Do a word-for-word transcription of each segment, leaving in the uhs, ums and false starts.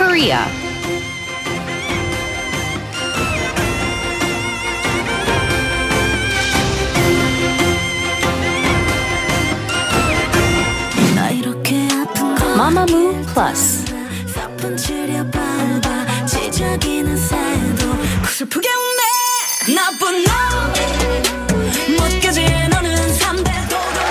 Korea. Mamamoo Plus. 슬프게 웃네 나쁜 너 못까지 너는 삼대 도둑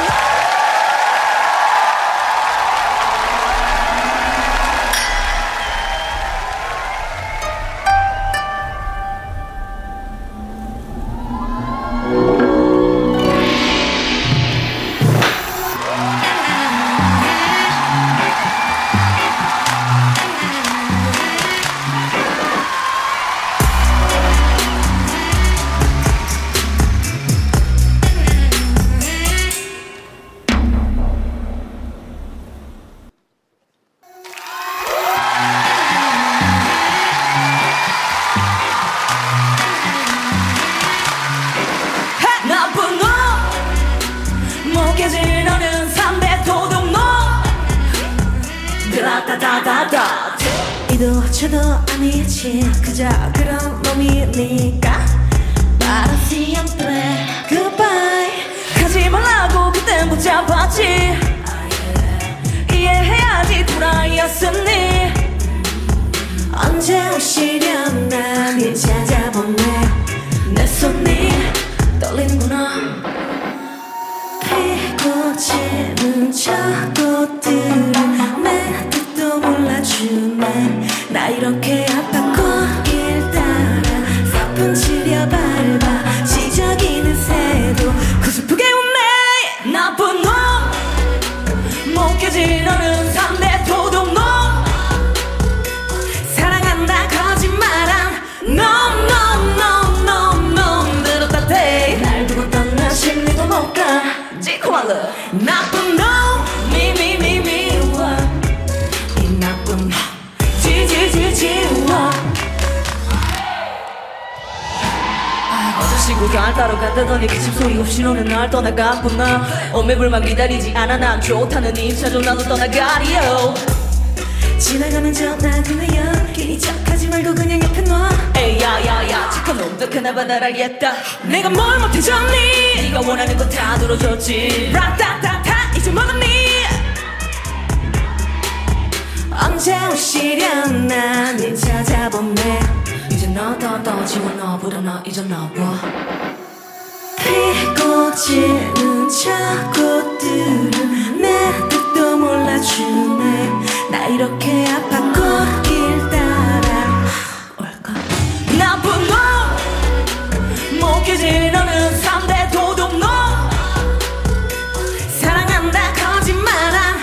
너는 삼대 도둑놈 드라다다다다 이도 저도 아니지 그저 그런 놈이니까 Para siempre goodbye 가지 말라고 그땐 붙잡았지 이해해야지 돌아였으니 언제 오시려나 네 찾아보네 내 손이 떨리는구나 피고 지는 저 꽃들은 내 뜻도 몰라주네 나 이렇게 아팠고 길 따라 사뿐 치려 밟아 지저귀는 새도 그 슬프게 웃네 나쁜 놈 못 깨지 너는 삼대 도둑놈 사랑한다 거짓말한 놈놈놈놈놈 들었다 대 날 두고 떠나 심리도 못가 Chico Malo 나쁜 놈 미미미미와 이 나쁜 지지지지와 어제 시골가을 따러 갔다더니 기침소리 없이 너는 날 떠나갔구나 오매불만 기다리지 않아 난 좋다는 인차죠 나도 떠나가리요 지나가는 전화기나 연기 척하지 말고 그냥 옆에 놔 에이 야야야 착한 놈도 그나마 날 알겠다 내가 뭘 못해줬니 네가 원하는 거 다 들어줬지 라따따따 이제 먹었니 언제 오시려나 네 찾아보네 이제 너더더 지워 너보다 너 잊어놔봐 피고 지는 저 꽃들은 내 뜻도 몰라주네 나 이렇게 아팠고 길 따라 올까 나쁜 놈 못 깨지 너는 삼대 도둑놈 사랑한다 거짓말한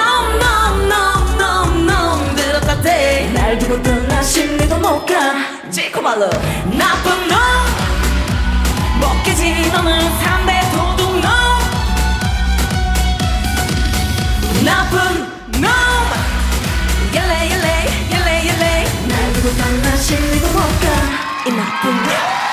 놈놈놈놈놈 들었다 대 날 두고 떠나 심리도 못가 Chico Malo 나쁜 놈 못 깨지 너는 삼대 도둑놈 나쁜 놈 옐레 옐레 옐레 옐레 날 두고 떠나 심리도 못가 이 나쁜 놈